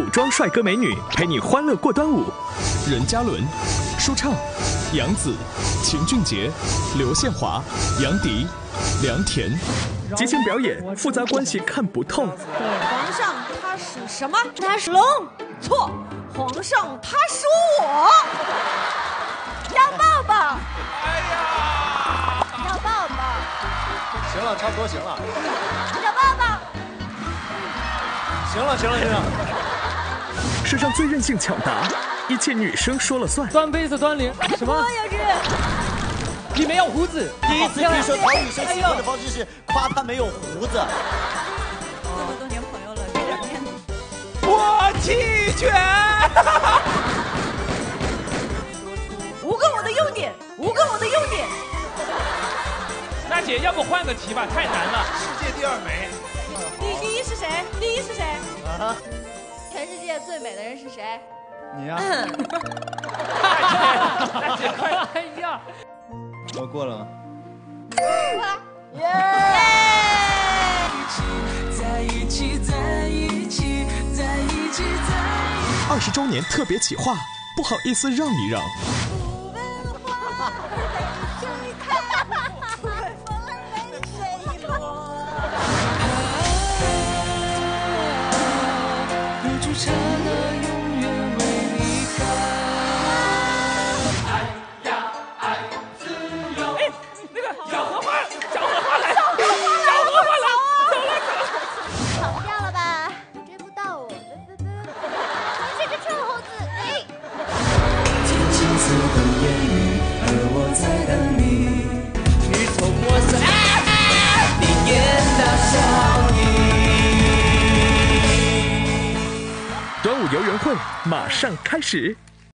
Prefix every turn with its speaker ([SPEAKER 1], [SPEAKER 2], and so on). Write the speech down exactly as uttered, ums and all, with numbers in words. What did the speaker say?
[SPEAKER 1] 古装帅哥美女陪你欢乐过端午。任嘉伦、舒畅、杨紫、秦俊杰、刘宪华、杨迪、梁田，即兴表演，复杂关系看不透。
[SPEAKER 2] 皇上他属什么？他属龙。错，皇上他属我。要抱抱。哎呀，要抱抱。
[SPEAKER 3] 行了，差不多行了。
[SPEAKER 2] 要抱抱。
[SPEAKER 3] 行了，行了，行了。
[SPEAKER 1] 世上最任性抢答，一切女生说了算。
[SPEAKER 4] 端杯子端铃，什么？
[SPEAKER 2] 有志。
[SPEAKER 4] 你没有胡子。
[SPEAKER 3] 第一次听说讨女生喜欢的方式是夸她没有胡子。
[SPEAKER 2] 这么多年朋友了，这两天。
[SPEAKER 4] 我弃权。
[SPEAKER 2] 五个我的优点，五个我的优点。
[SPEAKER 4] 娜姐，要不换个题吧，太难了。
[SPEAKER 3] 世界第二美。
[SPEAKER 2] 第第一是谁？第一是谁？
[SPEAKER 3] 啊？
[SPEAKER 2] 全世界最美的人是谁？
[SPEAKER 3] 你呀、
[SPEAKER 4] 娜姐，快！哎呀，
[SPEAKER 3] 我过了吗？
[SPEAKER 2] 耶！
[SPEAKER 1] 二十周年特别企划，不好意思让一让。端午游园会马上开始。